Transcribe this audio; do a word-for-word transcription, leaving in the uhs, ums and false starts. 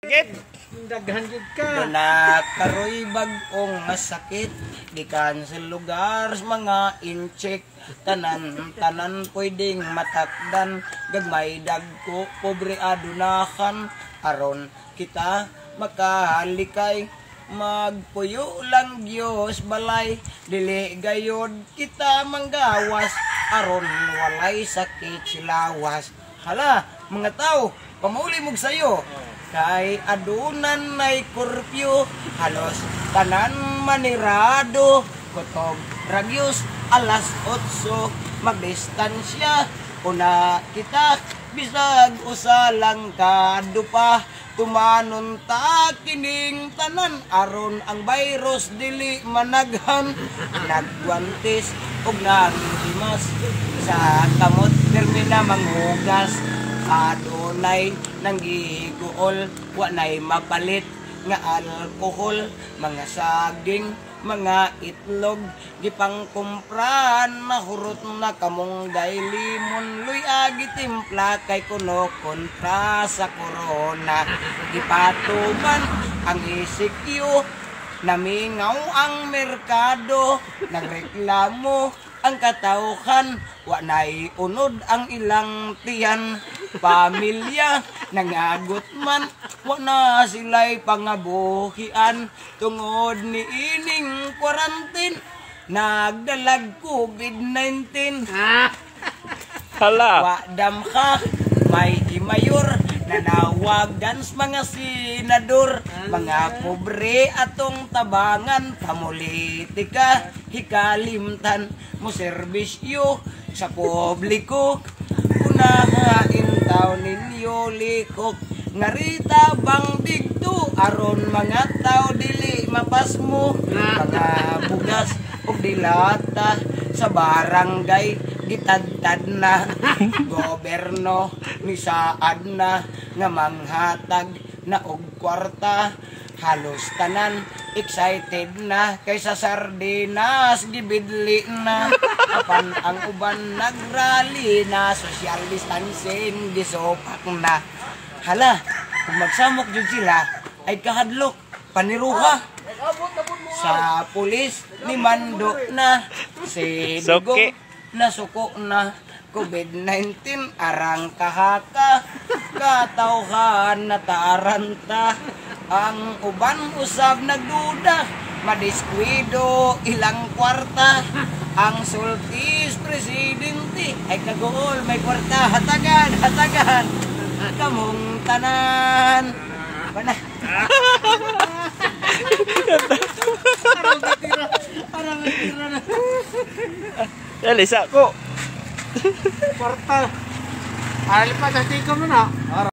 sakit. Daghan jud ka. Na karoy bag-ong masakit. Gikan sa lugar mga incheck. Tanan-tanan pwedeng matakdan. Gagmay dagko pobre adunakan. Aron kita makahalikay. Magpuyo lang Diyos balay. Dili gayod kita manggawas. Aron walay sakit silawas. Hala, mga tao, pamuli mong sayo. Kay adunan nay kurpyo, halos tanan manirado. Kutob ragyos alas otso, magdistansya. Una kita, bisag usalang kadupa. Tumanon ta kining tanan, aron ang virus dili managhan. Nagwantis og nagdimas sa kamot termina manghugas. Adunay nanggiguol, wa nay mapalit nga alkohol, mga saging, mga itlog, gipang kumpran, mahurot na kamunggay limon, luy agi timpla kay kuno kontra sa corona. Gipatuman ang isikyo, namingaw ang merkado, nagreklamo ang katauhan, wa nay unod ang ilang tiyan. Pamilya nangagot man, wa na sila'y pangabuhian. Tungod ni ining quarantine, nagdalag COVID nineteen. Hala. Wa dam ka, may imayor, nanawagan sa mga senador. Mga pobre atong tabangan, pamulitika, hikalimtan mo serbisyo sa publiko. Unahain taw ninyo likok, ngarita bang digdo, aron mga tao dili mapasmo. Mga bugas o dilata sa barangay, gitadtad na. Goberno ni saad na nga manghatag na og kwarta. Halos tanan excited na kaysa sardinas gibidli na. Apan ang uban nagrally na, social distancing gisopak na. Hala, kung magsamok jud sila ay kahadlok paniruha. Sa pulis ni mando na, si Dugo Suki. nasuko na. COVID nineteen arang kahaka, katawhan na taranta. Ang uban usab nagduda, madiskwido ilang kwarta. Ang sultis presidente ay kagool may kwarta. Hatagan, hatagan, kamong tanan. Bana. Arang tira, arang tira na. Dali sa ko. Kwarta. Alipat sa tikom na.